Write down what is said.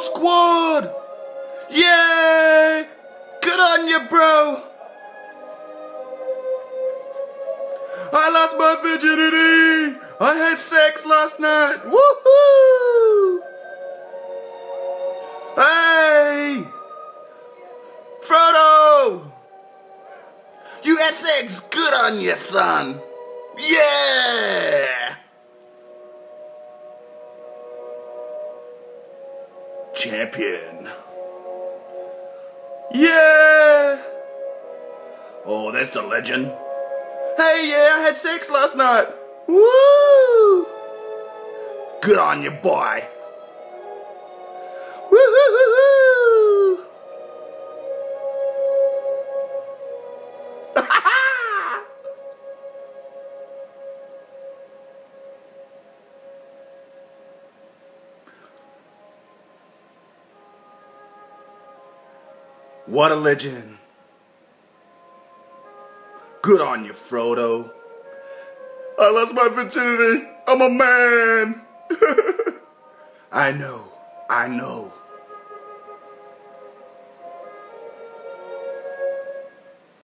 squad! Yay! Good on you, bro! I lost my virginity! I had sex last night! Woohoo! Hey! Frodo! You had sex! Good on you, son! Yeah! Champion. Yeah! Oh, that's the legend. Hey, yeah, I had sex last night. Woo! Good on you, boy. Woo-hoo-hoo-hoo! What a legend. Good on you, Frodo. I lost my virginity. I'm a man. I know.